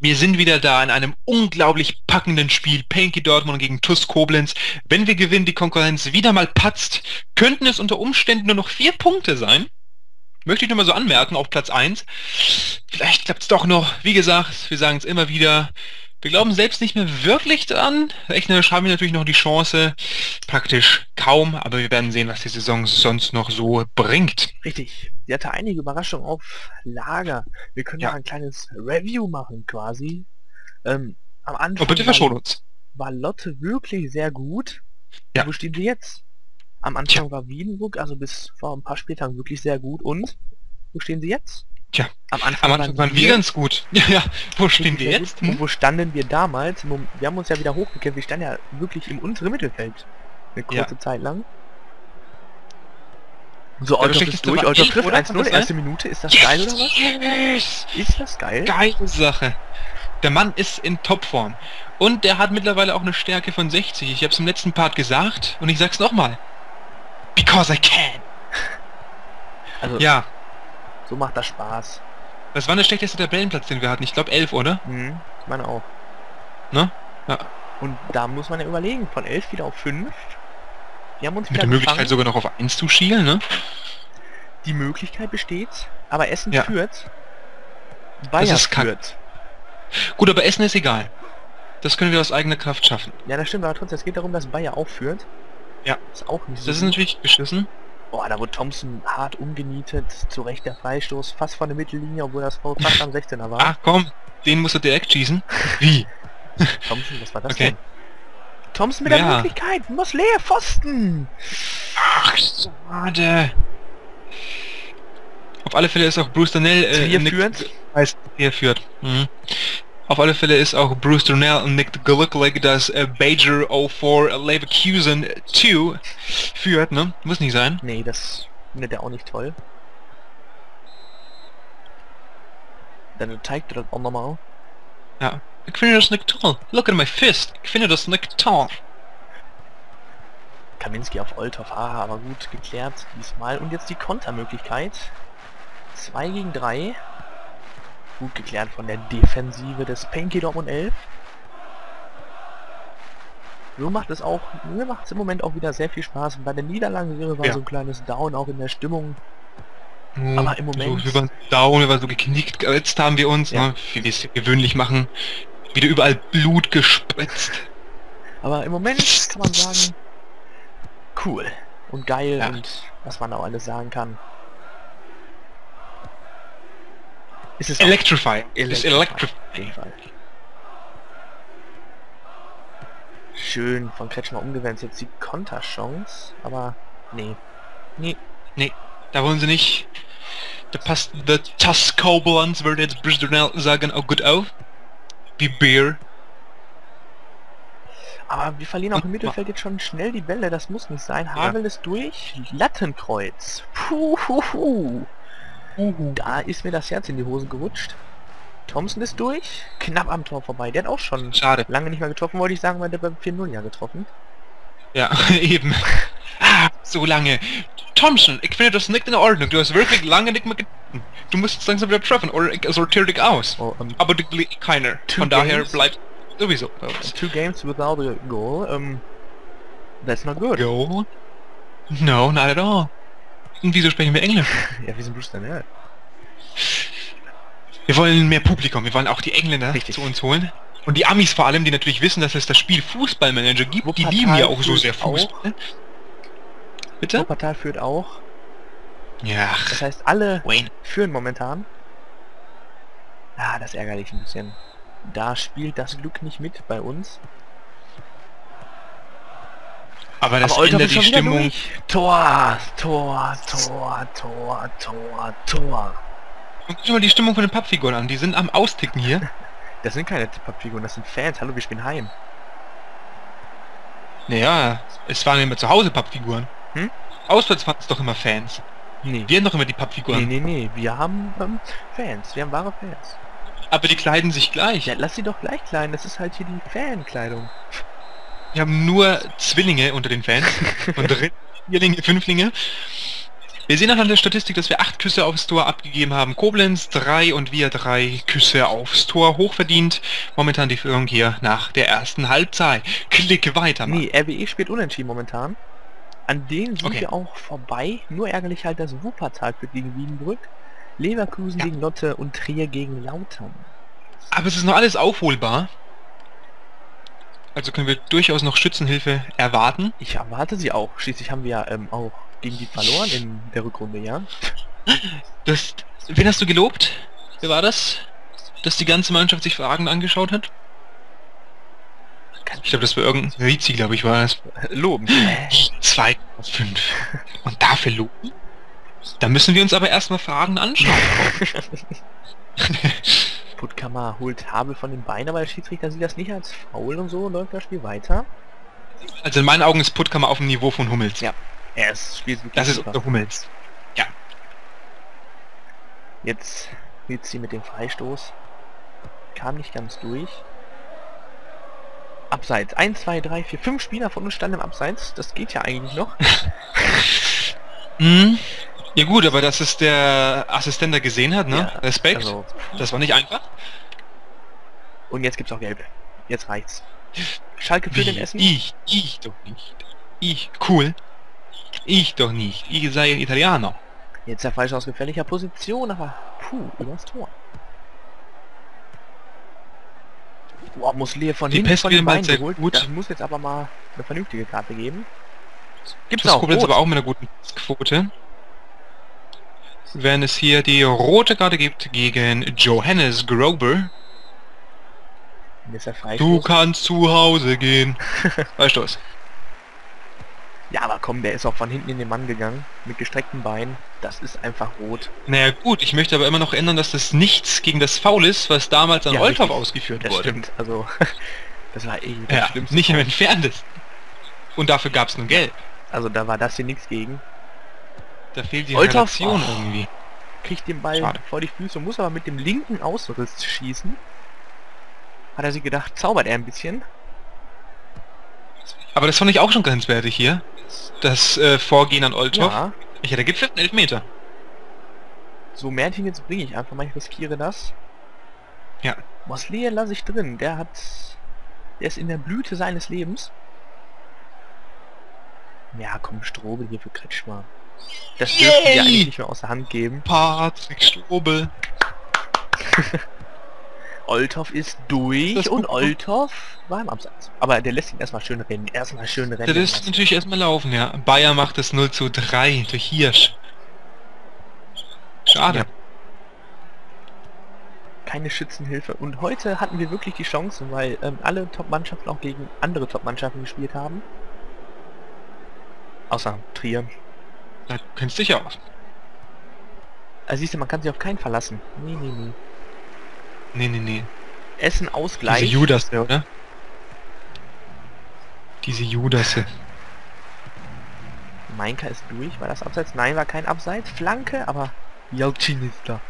Wir sind wieder da in einem unglaublich packenden Spiel. Painky Dortmund gegen TuS Koblenz. Wenn wir gewinnen, die Konkurrenz wieder mal patzt, könnten es unter Umständen nur noch 4 Punkte sein. Möchte ich nur mal so anmerken auf Platz 1. Vielleicht klappt es doch noch. Wie gesagt, wir sagen es immer wieder. Wir glauben selbst nicht mehr wirklich dran. Rechnerisch haben wir natürlich noch die Chance. Praktisch kaum, aber wir werden sehen, was die Saison sonst noch so bringt. Richtig. Sie hatte einige Überraschungen auf Lager. Wir können Ja. mal ein kleines Review machen quasi. Am Anfang Und bitte verschon uns. war Lotte wirklich sehr gut. Ja. Wo stehen sie jetzt? Am Anfang war Wiedenbrück, also bis vor ein paar Spieltagen wirklich sehr gut. Und wo stehen sie jetzt? Tja, Am Anfang waren wir ganz gut. Ja, wo stehen wir jetzt? Und wo standen wir damals? Wir haben uns ja wieder hochgekämpft. Wir standen ja wirklich im unteren Mittelfeld. Eine kurze Zeit lang. So, Olthoff ist durch. Olthoff trifft 1-0, erste Minute. Ist das geil oder was? Yes! Ist das geil? Geile Sache. Der Mann ist in Topform. Und der hat mittlerweile auch eine Stärke von 60. Ich habe es im letzten Part gesagt und ich sag's nochmal. Because I can. Also, Ja, so macht das Spaß. das war der schlechteste Tabellenplatz, den wir hatten. Ich glaube 11, oder? Ich meine auch. Ne? Ja. Und da muss man ja überlegen, von 11 wieder auf 5. Wir haben uns Mit wieder der Möglichkeit gefangen. sogar noch auf 1 zu schielen, ne? Die Möglichkeit besteht, aber Essen Ja. führt. Bayer ist kack. führt. Gut, aber Essen ist egal. Das können wir aus eigener Kraft schaffen. Ja, das stimmt, aber trotzdem, es geht darum, dass Bayer auch führt. Ja. Ist auch nicht so Das ist gut. natürlich beschissen. Boah, da wurde Thompson hart umgenietet. Zu Recht der Freistoß, fast von der Mittellinie, obwohl das Foul fast am 16er war. Ach komm, den musst du direkt schießen. Wie? Thompson, was war das Okay. denn? Thompson mit der Ja. Möglichkeit, muss leer, Pfosten! Ach, schade. Auf alle Fälle ist auch Bruce Darnell Führt. heißt, er führt. Mhm. Auf alle Fälle ist auch Bruce Darnell und Nick Glücklich, dass Bajer 04 Leverkusen 2 führt, ne? Muss nicht sein. Nee, das findet er auch nicht toll. Dann zeigt er das auch nochmal. Ja. Ich finde das nicht toll. Look at my fist. Ich finde das nicht toll. Kaminski auf Olthoff, aber gut geklärt diesmal. Und jetzt die Kontermöglichkeit. 2 gegen 3. Gut geklärt von der Defensive des Painky Dortmund 11. So macht es auch, mir macht es im Moment auch wieder sehr viel Spaß. Bei der Niederlagenserie war Ja. so ein kleines Down auch in der Stimmung. Oh, Aber im Moment- So, wir waren down, wir waren so geknickt. Jetzt haben wir uns, Ja. ne, wie wir es gewöhnlich machen, wieder überall Blut gespritzt. Aber im Moment kann man sagen, cool und geil Ja. und was man auch alles sagen kann. Ist es auch Electrify. Ist Electrify. electrify. auf jeden Fall. Schön von Kretschmer umgewendet, jetzt die Konterchance, aber nee. Nee, da wollen sie nicht. Da passt der TuS Koblenz, würde jetzt Bruce Darnell sagen, auch gut auf. Wie Beer. Aber wir verlieren auch im Mittelfeld jetzt schon schnell die Bälle, das muss nicht sein. Havel ist durch, Lattenkreuz. Puh. Da ist mir das Herz in die Hosen gerutscht. Thompson ist durch, knapp am Tor vorbei. Der hat auch schon Schade. lange nicht mehr getroffen, wollte ich sagen, weil der beim 4-0 ja getroffen. Ja, eben. Ah, so lange. Thompson, ich finde das nicht in Ordnung. Du hast wirklich lange nicht mehr getroffen. Du musst jetzt langsam wieder treffen, oder ich sortiere dich aus. Oh, Aber du keiner. Two Von daher games. bleibt sowieso bei uns. 2 games without a goal. That's not good. Go? No, not at all. Und wieso sprechen wir Englisch? Ja, wir sind Bruce Darnell. Wir wollen mehr Publikum, wir wollen auch die Engländer Richtig. zu uns holen. Und die Amis vor allem, die natürlich wissen, dass es das Spiel Fußballmanager gibt, die Wuppertal lieben ja auch so führt sehr Fußball. Bitte? Wuppertal führt auch. Ja, Das heißt, alle Wayne. führen momentan. Ah, das ist ärgerlich ein bisschen. Da spielt das Glück nicht mit bei uns. Aber das Aber Olthoff ändert ist die schon wieder Stimmung. durch. Tor. Und guck dir mal die Stimmung von den Pappfiguren an, die sind am Austicken hier. Das sind keine Pappfiguren, das sind Fans. Hallo, wir spielen heim. Naja, es waren immer zu Hause Pappfiguren. Hm? Auswärts waren es doch immer Fans. Nee. Wir haben doch immer die Pappfiguren. Nee. Wir haben Fans. Wir haben wahre Fans. Aber die kleiden sich gleich. Ja, lass sie doch gleich klein. Das ist halt hier die Fankleidung. Wir haben nur Zwillinge unter den Fans. Und Vierlinge, Fünflinge. Wir sehen anhand der Statistik, dass wir 8 Küsse aufs Tor abgegeben haben. Koblenz 3 und wir 3 Küsse aufs Tor. Hochverdient. Momentan die Führung hier nach der ersten Halbzeit. Klicke weiter, Mann. Nee, RWE spielt unentschieden momentan. An denen sind Okay. wir auch vorbei. Nur ärgerlich halt, dass Wuppertal wird gegen Wiedenbrück, Leverkusen Ja. gegen Lotte und Trier gegen Lautern. Aber es ist noch alles aufholbar. Also können wir durchaus noch Schützenhilfe erwarten. Ich erwarte sie auch. Schließlich haben wir ja auch gegen die verloren in der Rückrunde, ja? Wen hast du gelobt? Wer war das? Dass die ganze Mannschaft sich fragend angeschaut hat? Ich glaube, das war irgendein Rizi, glaube ich, war es. Loben. 2,5. Und dafür loben? Da müssen wir uns aber erstmal Fragen anschauen. Puttkammer holt Habel von den Beinen, aber der Schiedsrichter sieht das nicht als faul und so läuft das Spiel weiter. Also in meinen Augen ist Puttkammer auf dem Niveau von Hummels. Ja. Er spielt wirklich Das ist super. unter Hummels. Ja. Jetzt wird sie mit dem Freistoß. Kam nicht ganz durch. Abseits. 1, 2, 3, 4, 5 Spieler von uns standen im Abseits. Das geht ja eigentlich noch. Mhm. Ja gut, aber dass es der Assistent da gesehen hat, ne? Ja, Respekt. also, Das war nicht einfach. und jetzt gibt's auch Gelb. Jetzt reicht's. Schalke für den Essen. Ich doch nicht. Cool. Ich doch nicht. Ich sei ein Italiener. Jetzt der Falsche aus gefährlicher Position, aber puh, übers Tor. Boah, muss Lehe von Die hinten von den Passspiele Beinen sehr geholt. gut. Das muss jetzt aber mal eine vernünftige Karte geben. Gibt's Das auch Koblenz rot. aber auch mit einer guten Quote. Wenn es hier die rote Karte gibt gegen Johannes Grober. Hier ist der Du Freistoß. kannst zu Hause gehen. Freistoß. Ja, aber komm, der ist auch von hinten in den Mann gegangen. Mit gestreckten Beinen. Das ist einfach rot. Naja gut, ich möchte aber immer noch ändern, dass das nichts gegen das Foul ist, was damals an Ja, Olthoff richtig. ausgeführt Das wurde. stimmt. Also, das war eh das Ja, Schlimmste. nicht im Entferntesten. Und dafür gab es nur Gelb. Also da war das hier nichts gegen. Da fehlt die Olthoff, Relation oh. irgendwie. Kriegt den Ball Schade. vor die Füße, muss aber mit dem linken Außenriss schießen. Hat er sich gedacht, zaubert er ein bisschen. Aber das fand ich auch schon grenzwertig hier. Das Vorgehen an Olthoff. Ja, Ich hätte gepfiffen, 11 Meter. so Mertin, jetzt bringe ich einfach mal, ich riskiere das. Ja. Moslehe lasse ich drin, der ist in der Blüte seines Lebens. Ja, komm, Strobel hier für Kretschmer. Das dürfen wir Yay! eigentlich nicht mehr aus der Hand geben. Patrick Strobel. Olthoff ist durch Das ist und gut. Olthoff war im Abseits. Aber der lässt ihn erstmal schön rennen. Erstmal schön rennen. Das ist lassen. natürlich erstmal laufen, ja. Bayer macht es 0:3 durch Hirsch. Schade. Ja. Keine Schützenhilfe. Und heute hatten wir wirklich die Chance, weil alle Top-Mannschaften auch gegen andere Top-Mannschaften gespielt haben. Außer Trier. Da kennst du dich aus. Also siehst du, man kann sich auf keinen verlassen. Nee, nee, nee. Nee. Essen Diese Ausgleich. Judasse, oder? Diese Judasse. Mainka ist durch. War das Abseits? Nein, war kein Abseits. Flanke, aber Jalcin ist da.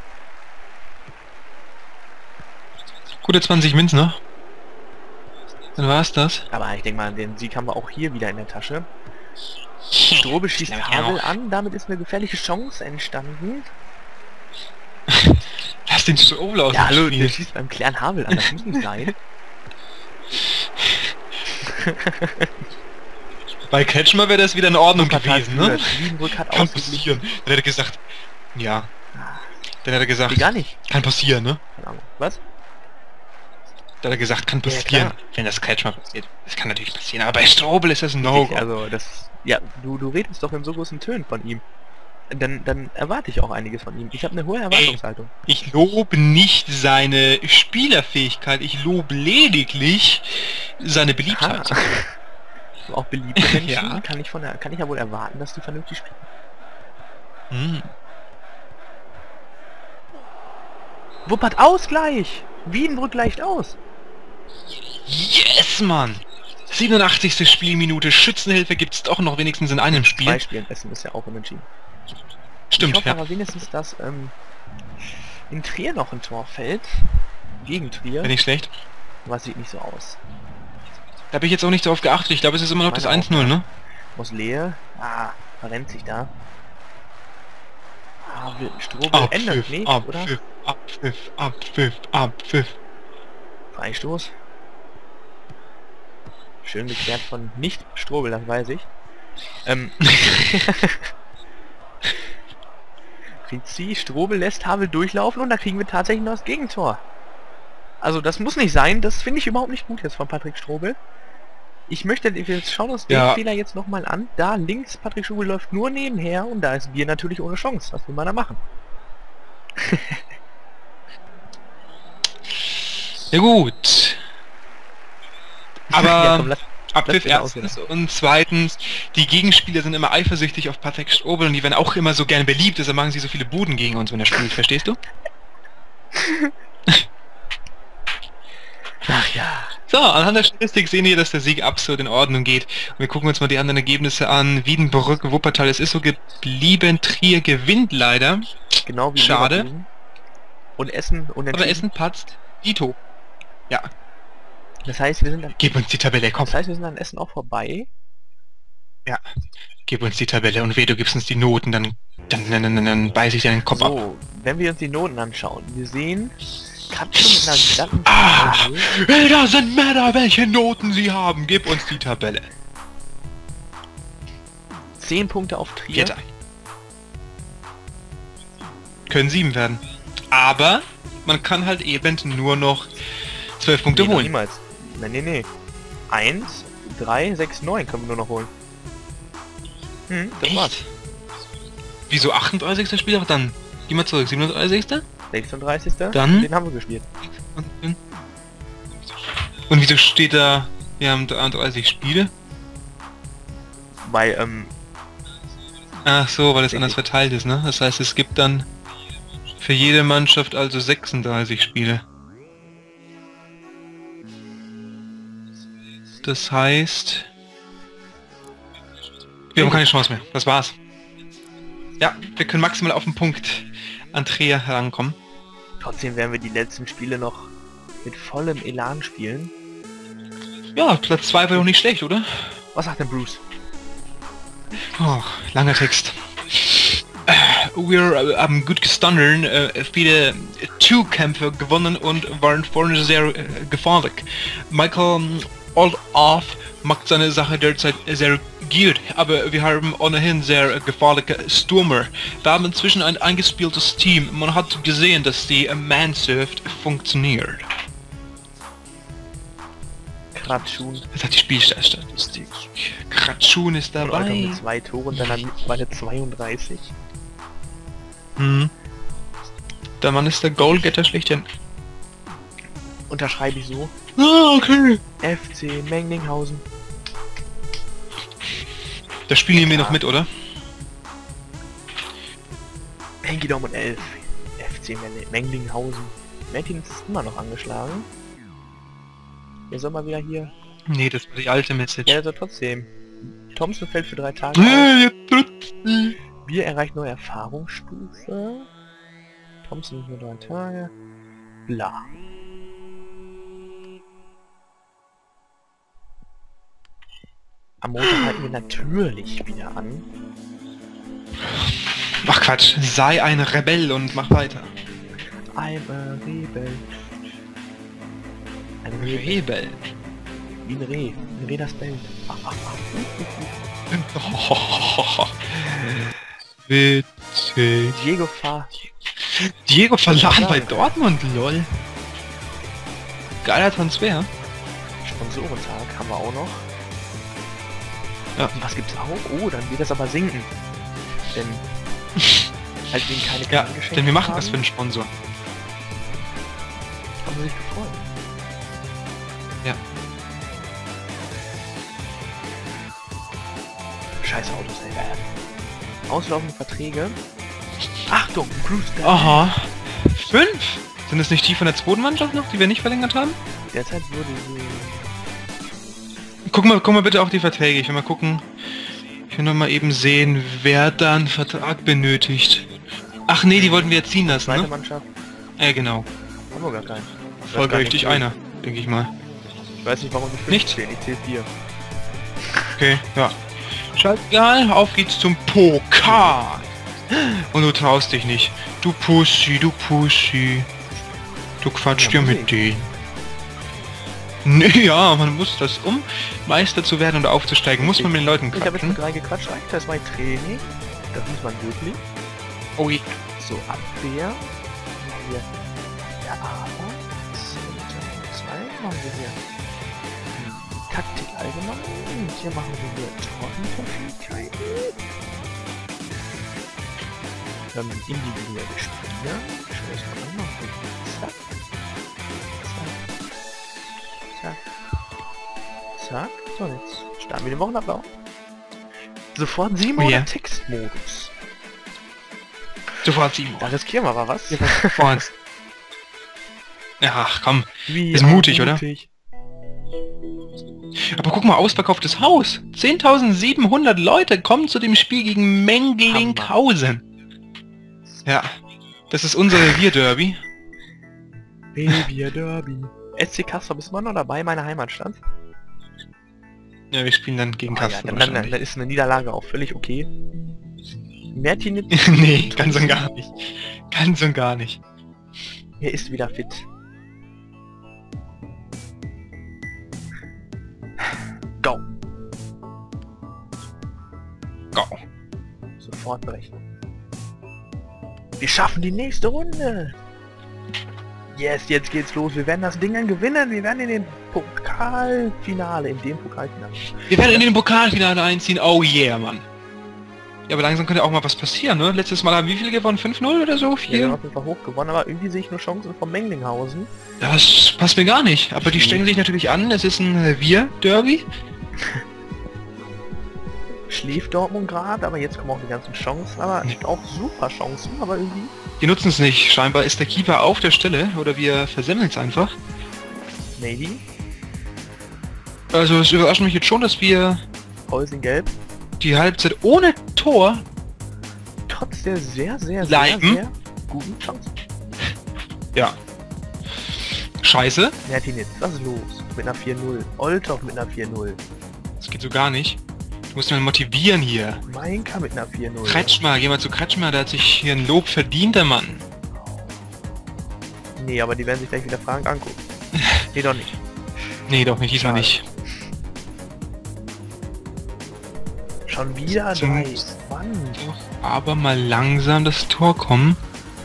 Gute 20 Münzen noch. Dann war's das. Aber ich denke mal, den Sieg haben wir auch hier wieder in der Tasche. Strobe schießt Havel an. Damit ist eine gefährliche Chance entstanden. Lass den Strobel aus Ja, dem hallo, Spiel. der schießt beim Klären Havel an. Das muss nicht sein. Bei Kretschmer wäre das wieder in Ordnung Wuppertal gewesen, ne? führt. Wiedenbrück hat Kann ausgeglichen. passieren. Dann hätte er gesagt, ja. Dann hätte er Nee, gesagt, gar nicht. kann passieren, ne? Keine Ahnung. Was? Dann hat er gesagt, kann Ja, passieren, klar. wenn das Kretschmer passiert. Das kann natürlich passieren, aber bei Strobel ist das ein Richtig, No-Go. also das... Ja, du redest doch in so großen Tönen von ihm. Dann erwarte ich auch einiges von ihm. Ich habe eine hohe Erwartungshaltung. Ich lobe nicht seine Spielerfähigkeit, ich lobe lediglich seine Beliebtheit. Aha. So, auch beliebte Menschen Ja. kann ich ja wohl erwarten, dass die vernünftig spielen. Hm. Wuppert Ausgleich! Wiedenbrück gleicht aus! Yes, Mann! 87. Spielminute, Schützenhilfe gibt's doch noch wenigstens in einem Zwei Spiel. Spielen Essen ist ja auch unentschieden. Stimmt, ich hoffe ja. aber wenigstens, dass in Trier noch ein Tor fällt. Gegen Trier. Wäre nicht schlecht. Aber sieht nicht so aus. Da habe ich jetzt auch nicht darauf geachtet. Ich glaube, es ist immer noch das Meine auch, 1:0, ne? Moslehe. Ah, verrennt sich da. Havel, Strobel, ändert nicht, oder? Abpfiff. Freistoß. Schön geklärt von nicht Strobel, das weiß ich. Rizzi, Strobel lässt Havel durchlaufen und da kriegen wir tatsächlich noch das Gegentor. Also das muss nicht sein, das finde ich überhaupt nicht gut jetzt von Patrick Strobel. Ich möchte, wir schauen uns den Fehler jetzt nochmal an. Da links, Patrick Strobel läuft nur nebenher und da ist Bier natürlich ohne Chance. Was will man da machen? Ja gut. Aber Ja, komm, Abpfiff erstens und zweitens, die Gegenspieler sind immer eifersüchtig auf Patrick Strobel und die werden auch immer so gerne beliebt, deshalb machen sie so viele Buden gegen uns, wenn er spielt, verstehst du? Ach ja. So, anhand der Statistik sehen wir, dass der Sieg absolut in Ordnung geht. Und wir gucken uns mal die anderen Ergebnisse an. Wiedenbrück, Wuppertal, es ist so geblieben. Trier gewinnt leider. Genau wie schade. Leverkusen. Und Essen unentschieden. Aber Essen patzt. Dito. Ja. Das heißt, wir sind an... Gib uns die Tabelle, komm. Das heißt, wir sind an Essen auch vorbei. Ja. Gib uns die Tabelle und weh, du gibst uns die Noten, dann beiß ich dir den Kopf ab. So, wenn wir uns die Noten anschauen, wir sehen... Kratschung mit einer glatten... It doesn't matter, welche Noten sie haben. Gib uns die Tabelle. 10 Punkte auf Trier. Vierter. Können 7 werden. Aber man kann halt eben nur noch 12 Punkte holen. Niemals. Nee. 1, 3, 6, 9 können wir nur noch holen. Das Echt? war's. Wieso 38. Spieltag dann? Geh mal zurück, 37. 36. Dann? Den haben wir gespielt. Und wieso steht da, wir haben 33 Spiele? Weil, Ach so, weil es anders verteilt ist, ne? Das heißt, es gibt dann für jede Mannschaft also 36 Spiele. Das heißt... Wir haben keine Chance mehr. Das war's. Ja, wir können maximal auf den Punkt an Trier herankommen. Trotzdem werden wir die letzten Spiele noch mit vollem Elan spielen. Ja, Platz 2 war doch nicht schlecht, oder? Was sagt denn Bruce? Oh, langer Text. Wir haben gut gestanden, viele Kämpfe gewonnen und waren vorne sehr gefährlich. Michael Olaf macht seine Sache derzeit sehr gut, aber wir haben ohnehin sehr gefährliche Stürmer. Wir haben inzwischen ein eingespieltes Team. Man hat gesehen, dass die Mannschaft funktioniert. Kratschun. Das hat die Spielstatistik. Kratschun ist dabei. Mit 2 Toren, dann mittlerweile 32. Der Mann ist der Goalgetter schlechthin. Unterschreibe ich so. Ah, okay. FC Menglinghausen. Das spielen wir noch mit, oder? Henki Dortmund 11. FC Menglinghausen. Martin ist immer noch angeschlagen. Der soll mal wieder hier... Nee, das war die alte Message. Ja, also trotzdem. Thompson fällt für 3 Tage aus. Bier erreicht neue Erfahrungsstufe. Thompson für 3 Tage. Bla. Am Montag halten wir natürlich wieder an. Ach Quatsch, sei ein Rebell und mach weiter. I'm a Rebell. Ein Rebell. Wie ein Reh. Ein Reh, das bellt. Witzig. Diego verladen bei Dortmund, lol. Geiler Transfer. Sponsorentag haben wir auch noch. Ja. Und was gibt's auch? Oh, dann wird das aber sinken. Denn... halt wegen keine Ja, Geschenke denn wir machen haben, das für einen Sponsor. haben sie sich gefreut. Ja. Scheiß Autos, ey. Auslaufende Verträge. Achtung, Cruise. Aha. 5? Sind es nicht die von der zweiten Mannschaft noch, die wir nicht verlängert haben? Derzeit würde sie... Guck mal bitte auch die Verträge. Ich will mal gucken. Ich will noch mal eben sehen, wer da einen Vertrag benötigt. Ach nee, die wollten wir jetzt ziehen lassen, Zweite ne? Mannschaft. Genau. Haben wir gar keinen. Folgerichtig einer, denke ich mal. Ich weiß nicht, warum ich 5 Nicht? zähle. Ich zähle 4. Okay, ja. Scheißegal, auf geht's zum Pokal. Und du traust dich nicht. Du Pussy, du Pussy. Du quatscht ja mit denen. Nee, ja, man muss das, um Meister zu werden und aufzusteigen, muss man mit den Leuten Ich habe jetzt quatschen. mit 3 gequatscht, das ist mein Training. Das muss man wirklich. Oh, je. So, Abwehr. Machen wir ja, aber. Center 2 machen wir hier. Taktik allgemein. Und hier machen wir hier Torunterschiedlichkeiten. Individuelle Spieler. Schau das mal an. Machen wir zack. Zack. Zack. Zack. So, jetzt starten wir den Wochenablauf. Sofort 7 Oh, oder ja. Textmodus. Sofort 7 Da riskieren wir aber was. Sofort. Ja, ach komm. Wie Ist mutig, oder? mutig. Aber guck mal, ausverkauftes Haus. 10.700 Leute kommen zu dem Spiel gegen Mengelinghausen. Ja, das ist unser Revierderby. Baby Derby. SC Kassel ist immer noch dabei, meine Heimatstadt. Ja, wir spielen dann gegen Ja, Kassel. dann ist eine Niederlage auch völlig okay. Mertin, Nee, ganz und gar nicht. Ganz und gar nicht. er ist wieder fit. Go. Go. Sofort brechen. Wir schaffen die nächste Runde. Yes, jetzt geht's los. Wir werden das Ding dann gewinnen. Wir werden in den Pokalfinale, in dem Pokalfinale. Wir werden in den Pokalfinale einziehen. Oh yeah, Mann. Ja, aber langsam könnte auch mal was passieren, ne? Letztes Mal haben wie viele gewonnen? 5-0 oder so? Wir 4? haben auf jeden Fall hoch gewonnen, aber irgendwie sehe ich nur Chancen von Menglinghausen. Das passt mir gar nicht. Aber die strengen sich natürlich an. Es ist ein Revier-Derby. Schläft Dortmund gerade, aber jetzt kommen auch die ganzen Chancen, aber auch super Chancen, aber irgendwie... Die nutzen es nicht. Scheinbar ist der Keeper auf der Stelle. Oder wir versemmeln es einfach. Maybe. Also es überrascht mich jetzt schon, dass wir Häuschen gelb. die Halbzeit ohne Tor Trotz der sehr, sehr, Leiden. sehr guten Chancen. Ja. Scheiße. Mertinitz, was ist los? Mit einer 4-0. Olthoff mit einer 4-0. Das geht so gar nicht. Du musst mal motivieren hier. Mainka mit einer 4-0. Kretschmer, geh mal zu Kretschmer, der hat sich hier ein Lob verdient, der Mann. Nee, aber die werden sich gleich wieder Fragen angucken. Nee, doch nicht. Nee, doch nicht, diesmal Schade. nicht. Schon wieder Zum- 3. Mann. Aber mal langsam das Tor kommen.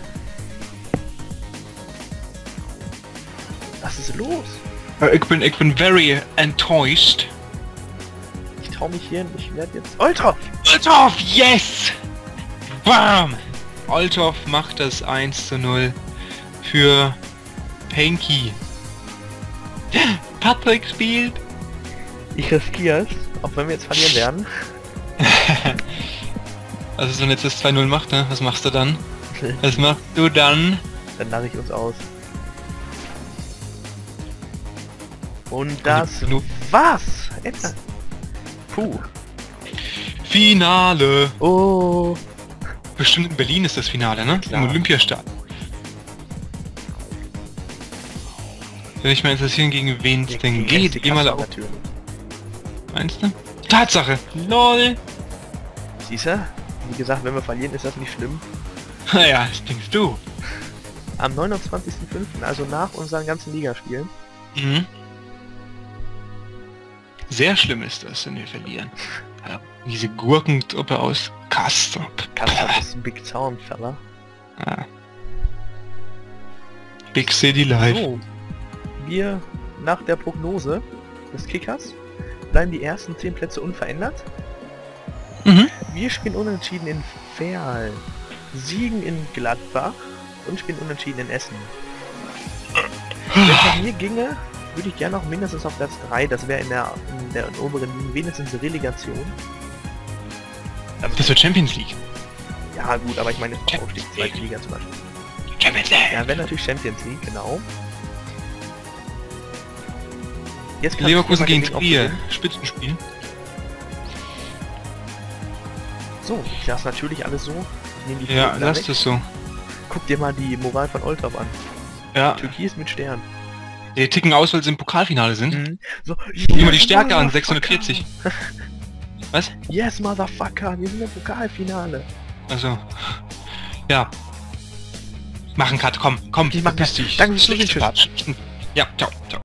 Was ist los? Ich bin very enttäuscht. Ich trau mich hier, ich werde jetzt... Olthoff! Olthoff, yes! Bam! Olthoff macht das 1:0 für Penky. Patrick spielt. Ich riskiere es, auch wenn wir jetzt verlieren werden. Also wenn jetzt das 2:0 macht, ne? Was machst du dann? Was machst du dann? Dann lache ich uns aus. Und das war's! Jetzt. Puh. Finale! Oh. Bestimmt in Berlin ist das Finale, ne? Klar. Im Olympiastadion. Würde mich mal interessieren, gegen wen es denn geht. Geh mal auf. Natürlich. Meinst du? Tatsache! LOL! Siehst du? Wie gesagt, wenn wir verlieren, ist das nicht schlimm. Naja, das denkst du. Am 29.05., also nach unseren ganzen Ligaspielen. Mhm. Sehr schlimm ist das, wenn wir verlieren. Ja, diese Gurkentruppe aus Kastrop. Kassel ist ein Big Town, Fella. Ja. Big City Life. So, wir nach der Prognose des Kickers bleiben die ersten 10 Plätze unverändert. Mhm. Wir spielen unentschieden in Verl, siegen in Gladbach und spielen unentschieden in Essen. Wenn es nach mir ginge, würde ich gerne auch mindestens auf Platz 3, das wäre in der oberen Liga wenigstens Relegation. Das wird Champions League. Ja gut, aber ich meine jetzt Aufstieg, zweite Liga zum Beispiel. Champions League. Ja, wäre natürlich Champions League, genau. Jetzt kann Leverkusen ich gegen hier mal Trier. gewinnen. Spitzenspiel. So, ich lasse natürlich alles so. Ich nehme die Ja, Quoten da lass weg. das so. Guck dir mal die Moral von Olthoff an. Ja, Türkis mit Stern. die ticken aus, weil sie im Pokalfinale sind. Mhm. So, Guck mal die Stärke an, 640. Was? Yes, Motherfucker, wir sind im Pokalfinale. Also, ja. Machen Cut, komm, Ich mach verpiss dich. Danke fürs Zusehen. Tschüss. Ja, ciao, ciao.